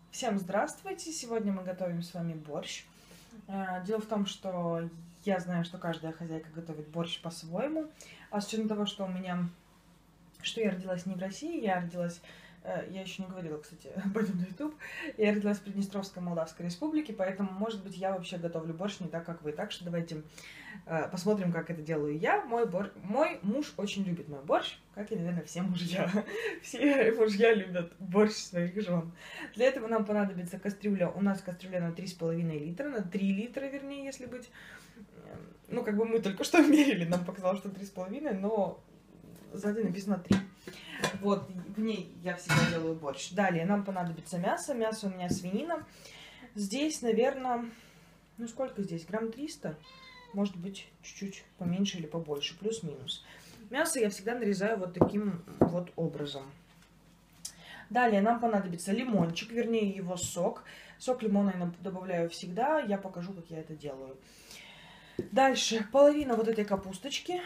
Всем здравствуйте! Сегодня мы готовим с вами борщ. Дело в том, что я знаю, что каждая хозяйка готовит борщ по-своему. А с учетом того, что я родилась не в России, я еще не говорила, кстати, об этом на YouTube, я родилась в Приднестровской Молдавской Республике, поэтому, может быть, я вообще готовлю борщ не так, как вы. Так что давайте посмотрим, как это делаю я. Мой муж очень любит мой борщ, как и, наверное, все мужья. Все мужья любят борщ своих жен. Для этого нам понадобится кастрюля. У нас кастрюля на 3,5 литра, на 3 литра, вернее, если быть. Ну, как бы мы только что мерили, нам показалось, что 3,5, но сзади написано 3. Вот, в ней я всегда делаю борщ. Далее нам понадобится мясо. Мясо у меня свинина. Здесь, наверное, ну сколько здесь? Грамм 300? Может быть, чуть-чуть поменьше или побольше, плюс-минус. Мясо я всегда нарезаю вот таким вот образом. Далее нам понадобится лимончик, вернее его сок. Сок лимона я добавляю всегда. Я покажу, как я это делаю. Дальше половина вот этой капусточки.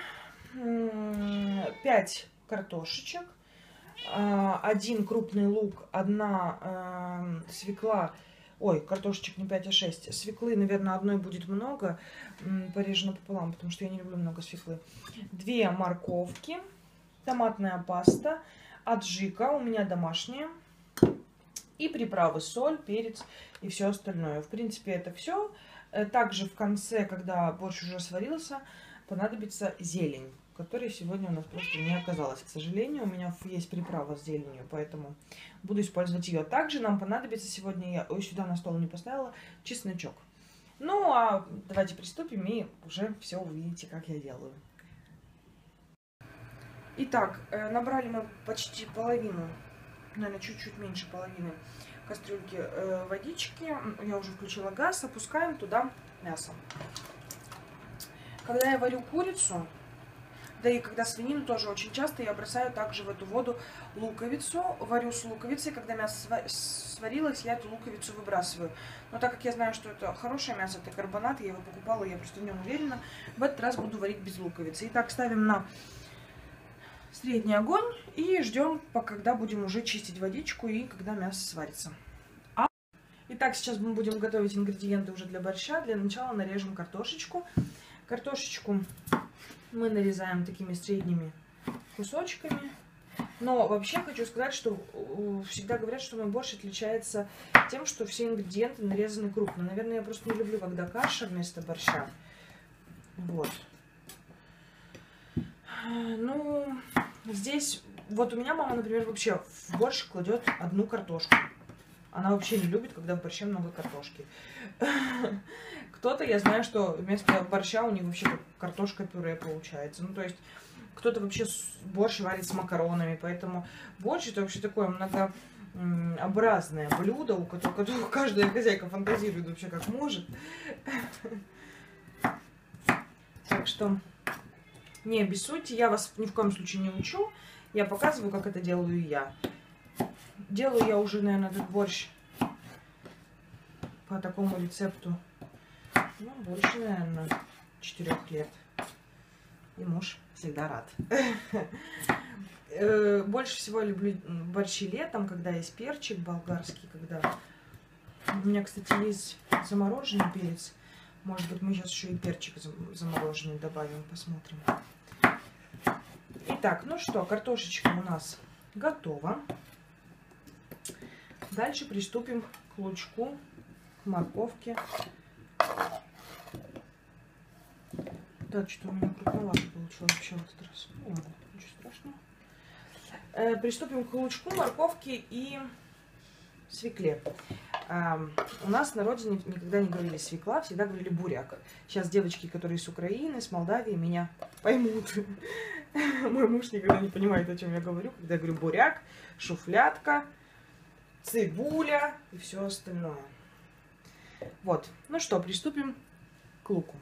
5 картошечек. 1 крупный лук, 1 свекла. Ой, картошечек не 5, а 6. Свеклы, наверное, одной будет много. Порежу напополам, потому что я не люблю много свеклы. 2 морковки. Томатная паста. Аджика у меня домашняя. И приправы: соль, перец и все остальное. В принципе, это все. Также в конце, когда борщ уже сварился, понадобится зелень, которой сегодня у нас просто не оказалось. К сожалению, у меня есть приправа с зеленью, поэтому буду использовать ее. Также нам понадобится сегодня, я сюда на стол не поставила, чесночок. Ну, а давайте приступим и уже все увидите, как я делаю. Итак, набрали мы почти половину, наверное, чуть-чуть меньше половины кастрюльки водички. Я уже включила газ, опускаем туда мясо. Когда я варю курицу, да и когда свинину, тоже очень часто я бросаю также в эту воду луковицу. Варю с луковицей. Когда мясо сварилось, я эту луковицу выбрасываю. Но так как я знаю, что это хорошее мясо, это карбонат, я его покупала, я просто в нем уверена, в этот раз буду варить без луковицы. Итак, ставим на средний огонь и ждем, когда будем уже чистить водичку и когда мясо сварится. Итак, сейчас мы будем готовить ингредиенты уже для борща. Для начала нарежем картошечку. Картошечку мы нарезаем такими средними кусочками. Но вообще хочу сказать, что всегда говорят, что мой борщ отличается тем, что все ингредиенты нарезаны крупно. Наверное, я просто не люблю, когда каша вместо борща. Вот. Ну, здесь, вот у меня мама, например, вообще в борщ кладет 1 картошку. Она вообще не любит, когда в борще много картошки. Кто-то, я знаю, что вместо борща у них вообще картошка-пюре получается. Ну, то есть, кто-то вообще борщ варит с макаронами. Поэтому борщ — это вообще такое многообразное блюдо, у которого каждая хозяйка фантазирует вообще как может. Так что не обессудьте, я вас ни в коем случае не учу. Я показываю, как это делаю я. Делаю я уже, наверное, этот борщ по такому рецепту, ну, больше, наверное, 4 лет. И муж всегда рад. Больше всего люблю борщи летом, когда есть перчик болгарский, когда... У меня, кстати, есть замороженный перец. Может быть, мы сейчас еще и перчик замороженный добавим, посмотрим. Итак, ну что, картошечка у нас готова. Дальше приступим к лучку, к морковке. Да, что-то у меня крупновато получилось вообще в этот раз. Ну, ладно, ничего страшного. Приступим к лучку, морковке и свекле. У нас на родине никогда не говорили свекла, всегда говорили буряк. Сейчас девочки, которые с Украины, с Молдавии, меня поймут. Мой муж никогда не понимает, о чем я говорю, когда я говорю буряк, шуфлятка, цибуля и все остальное. Вот. Ну что, приступим к луку.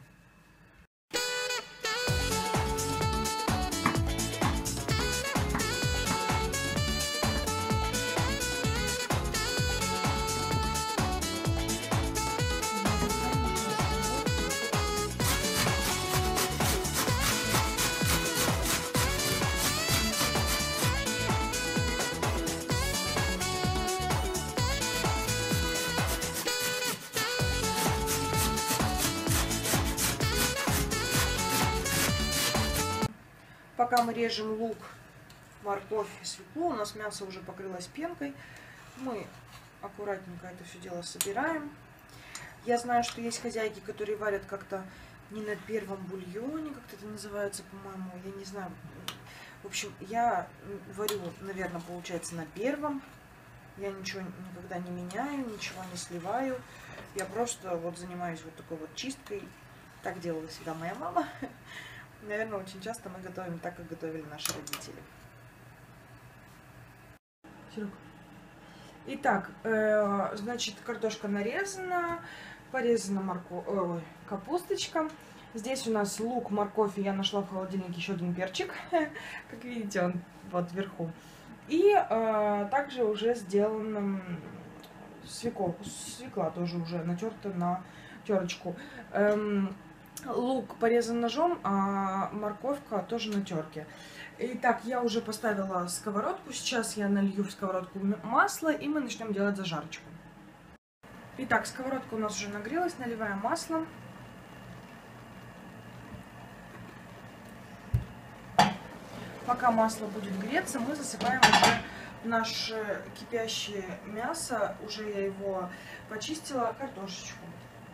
пока мы режем лук, морковь и свеклу, у нас мясо уже покрылось пенкой. Мы аккуратненько это все дело собираем. Я знаю, что есть хозяйки, которые варят как-то не на первом бульоне, как-то это называется, по-моему, я не знаю. В общем, я варю, наверное, получается на первом. Я ничего никогда не меняю, ничего не сливаю. Я просто вот занимаюсь вот такой вот чисткой. Так делала всегда моя мама. Наверное, очень часто мы готовим так, как готовили наши родители. Итак, значит, картошка нарезана, порезана капусточка. Здесь у нас лук, морковь, и я нашла в холодильнике еще один перчик. Как видите, он вот вверху. И также уже сделана свекла тоже уже натерта на терочку. Лук порезан ножом, а морковка тоже на терке. Итак, я уже поставила сковородку. Сейчас я налью в сковородку масло, и мы начнем делать зажарочку. Итак, сковородка у нас уже нагрелась. Наливаем масло. Пока масло будет греться, мы засыпаем уже наше кипящее мясо. Уже я его почистила, картошечку.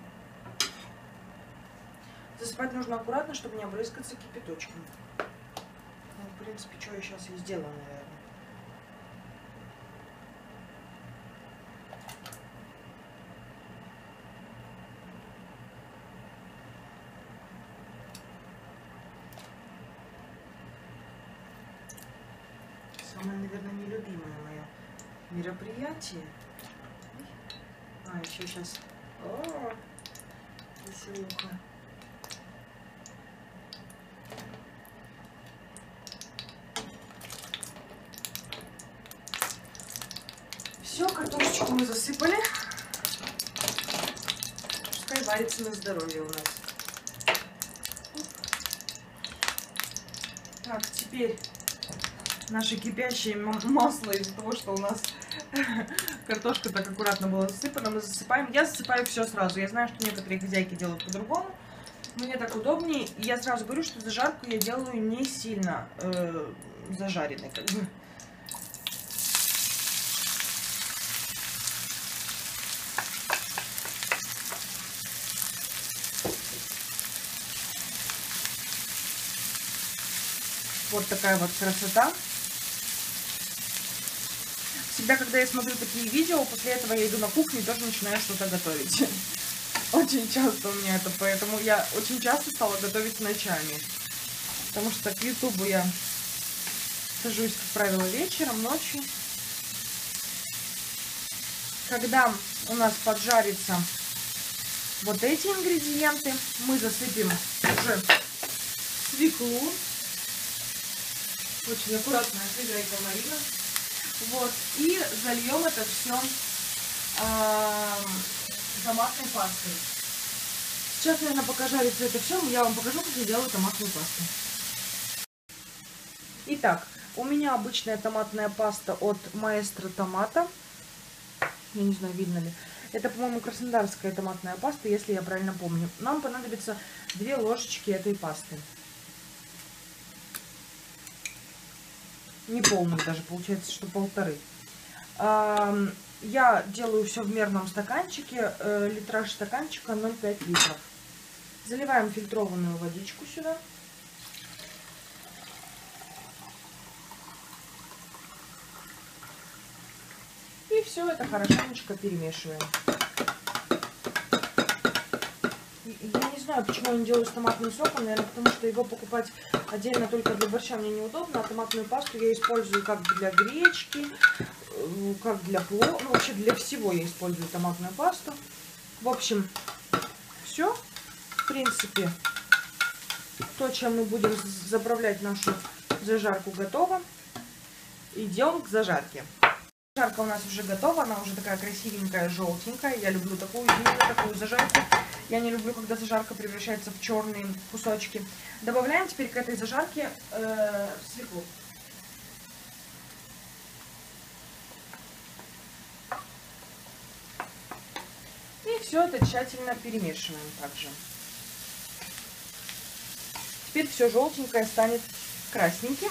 Засыпать нужно аккуратно, чтобы не обрызгаться кипяточком. Ну, в принципе, что я сейчас и сделаю, наверное. Самое, наверное, нелюбимое мое мероприятие. А, еще сейчас. О, веселуха. Все, картошечку мы засыпали. Пускай варится на здоровье у нас. Так, теперь наше кипящее масло, из-за того, что у нас картошка так аккуратно была засыпана, мы засыпаем. Я засыпаю все сразу. Я знаю, что некоторые хозяйки делают по-другому. Мне так удобнее. И я сразу говорю, что зажарку я делаю не сильно зажаренной, как бы. Вот такая вот красота. Всегда, когда я смотрю такие видео, после этого я иду на кухню и тоже начинаю что-то готовить. Очень часто у меня это, поэтому я очень часто стала готовить ночами. Потому что к ютубу я сажусь, как правило, вечером, ночью. Когда у нас поджарятся вот эти ингредиенты, мы засыпем уже свеклу. Очень аккуратная хозяйка Марина. Вот. И зальем это все томатной пастой. Сейчас, наверное, пока жарится это все, я вам покажу, как я делаю томатную пасту. Итак, у меня обычная томатная паста от Маэстро Томата. Я не знаю, видно ли. Это, по-моему, краснодарская томатная паста, если я правильно помню. Нам понадобится 2 ложечки этой пасты. Не полных даже, получается, что 1,5. Я делаю все в мерном стаканчике. Литраж стаканчика 0,5 литров. Заливаем фильтрованную водичку сюда. И все это хорошенечко перемешиваем. Я не знаю, почему я не делаю с томатным соком, наверное, потому что его покупать отдельно только для борща мне неудобно, а томатную пасту я использую как для гречки, как для плова, ну вообще для всего я использую томатную пасту. В общем, все, в принципе, то, чем мы будем заправлять нашу зажарку, готово. Идем к зажарке. Зажарка у нас уже готова, она уже такая красивенькая, желтенькая. Я люблю именно такую зажарку. Я не люблю, когда зажарка превращается в черные кусочки. Добавляем теперь к этой зажарке свеклу. И все это тщательно перемешиваем также. Теперь все желтенькое станет красненьким.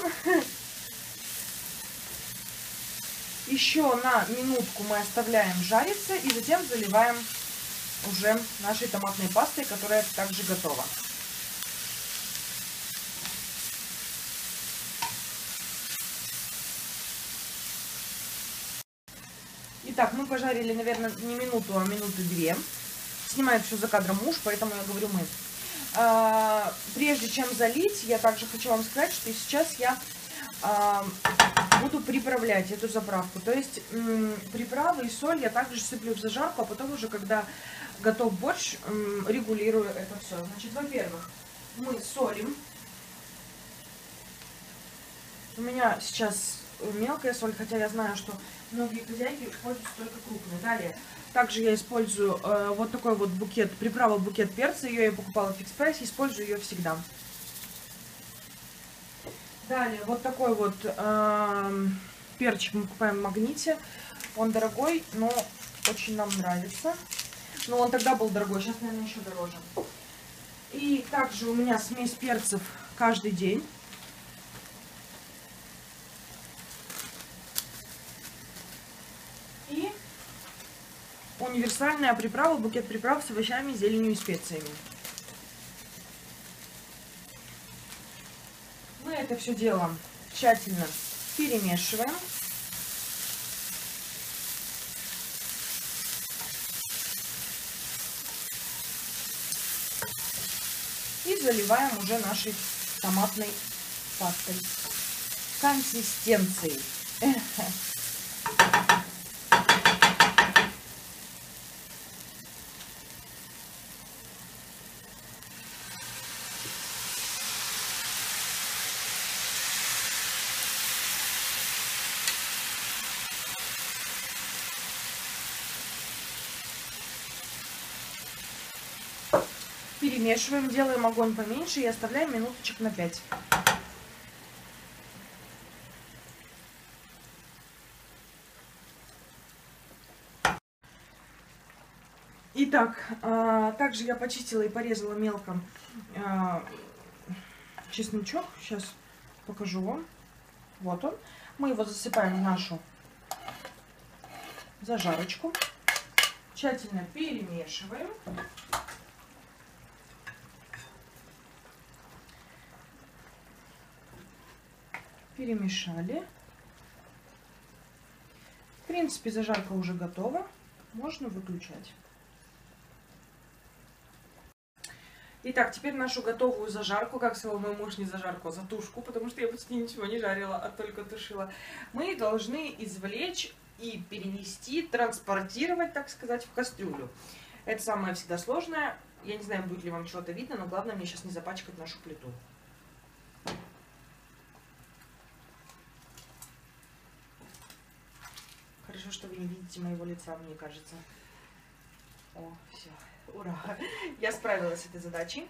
Еще на минутку мы оставляем жариться и затем заливаем уже нашей томатной пастой, которая также готова. Итак, мы пожарили, наверное, не минуту, а минуты две. Снимает все за кадром муж, поэтому я говорю мы. Прежде чем залить, я также хочу вам сказать, что сейчас я буду приправлять эту заправку. То есть приправы и соль я также сыплю в зажарку, а потом уже, когда готов борщ, регулирую это все. Значит, во-первых, мы солим. У меня сейчас мелкая соль, хотя я знаю, что многие хозяйки используют только крупную. Далее, также я использую вот такой вот букет, приправа букет перца. Ее я покупала в Фикс-прайсе, использую ее всегда. Далее, вот такой вот перчик мы покупаем в Магните. Он дорогой, но очень нам нравится. Но он тогда был дорогой, сейчас, наверное, еще дороже. И также у меня смесь перцев каждый день. И универсальная приправа, букет приправ с овощами, зеленью и специями. Мы это все дело тщательно перемешиваем. И заливаем уже нашей томатной пастой. Консистенцией. Перемешиваем, делаем огонь поменьше и оставляем минуточек на 5. Итак, также я почистила и порезала мелко чесночок. Сейчас покажу вам. Вот он. Мы его засыпаем в нашу зажарочку. Тщательно перемешиваем. Перемешали. В принципе, зажарка уже готова. Можно выключать. Итак, теперь нашу готовую зажарку, как сказал мой муж, не зажарку, а затушку, потому что я почти ничего не жарила, а только тушила, мы должны извлечь и перенести, транспортировать, так сказать, в кастрюлю. Это самое всегда сложное. Я не знаю, будет ли вам что-то видно, но главное мне сейчас не запачкать нашу плиту. Хорошо, что вы не видите моего лица, мне кажется. О, все, ура! Я справилась с этой задачей.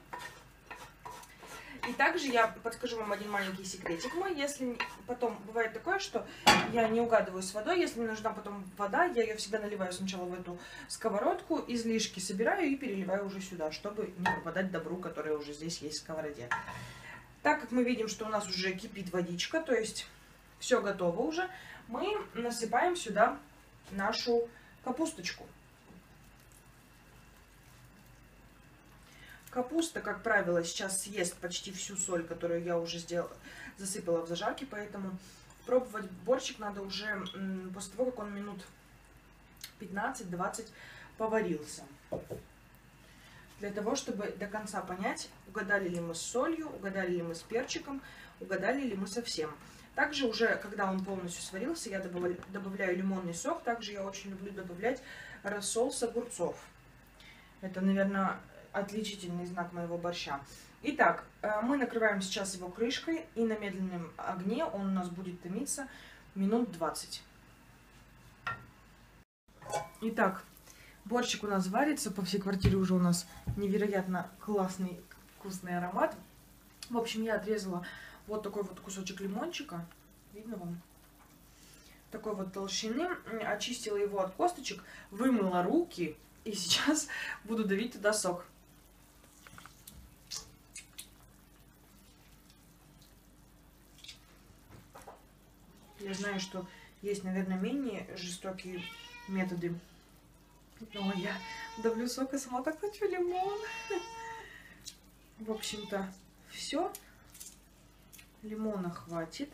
И также я подскажу вам один маленький секретик мой. Если потом бывает такое, что я не угадываю с водой, если мне нужна потом вода, я ее всегда наливаю сначала в эту сковородку, излишки собираю и переливаю уже сюда, чтобы не пропадать добру, которое уже здесь есть в сковороде. Так как мы видим, что у нас уже кипит водичка, то есть все готово уже, мы насыпаем сюда нашу капусточку. Капуста, как правило, сейчас съест почти всю соль, которую я уже засыпала в зажарке, поэтому пробовать борщик надо уже после того, как он минут 15-20 поварился. Для того, чтобы до конца понять, угадали ли мы с солью, угадали ли мы с перчиком, угадали ли мы со всем. Также уже, когда он полностью сварился, я добавляю лимонный сок. Также я очень люблю добавлять рассол с огурцов. Это, наверное, отличительный знак моего борща. Итак, мы накрываем сейчас его крышкой, и на медленном огне он у нас будет томиться минут 20. Итак, борщик у нас варится, по всей квартире уже у нас невероятно классный, вкусный аромат. В общем, я отрезала вот такой вот кусочек лимончика, видно вам? Такой вот толщины, очистила его от косточек, вымыла руки, и сейчас буду давить туда сок. Я знаю, что есть, наверное, менее жестокие методы. Но я давлю сок и сама так хочу лимон. В общем-то, все. Лимона хватит.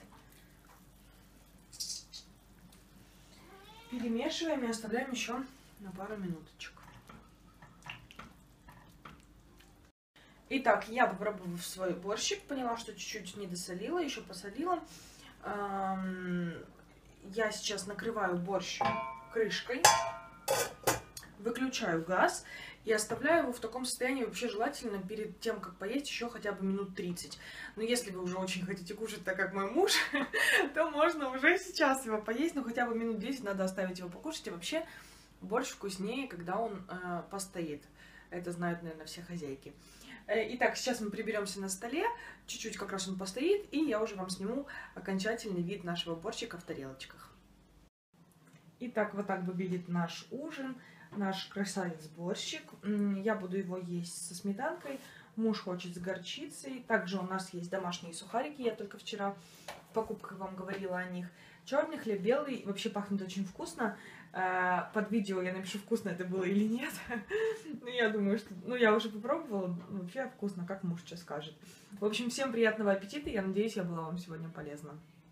Перемешиваем и оставляем еще на пару минуточек. Итак, я попробовала свой борщик, поняла, что чуть-чуть не досолила, еще посолила. Я сейчас накрываю борщ крышкой, выключаю газ и оставляю его в таком состоянии. Вообще желательно перед тем, как поесть, еще хотя бы минут 30. Но если вы уже очень хотите кушать, так как мой муж, то можно уже сейчас его поесть, но хотя бы минут 10 надо оставить его покушать. И вообще борщ вкуснее, когда он постоит. Это знают, наверное, все хозяйки. Итак, сейчас мы приберемся на столе, чуть-чуть как раз он постоит, и я уже вам сниму окончательный вид нашего борщика в тарелочках. Итак, вот так выглядит наш ужин, наш красавец-борщик. Я буду его есть со сметанкой, муж хочет с горчицей. Также у нас есть домашние сухарики, я только вчера в покупках вам говорила о них. Черный хлеб, белый, вообще пахнет очень вкусно. Под видео я напишу, вкусно это было или нет. Ну, я думаю, что... Ну, я уже попробовала, вообще вкусно, как муж сейчас скажет. В общем, всем приятного аппетита, я надеюсь, я была вам сегодня полезна.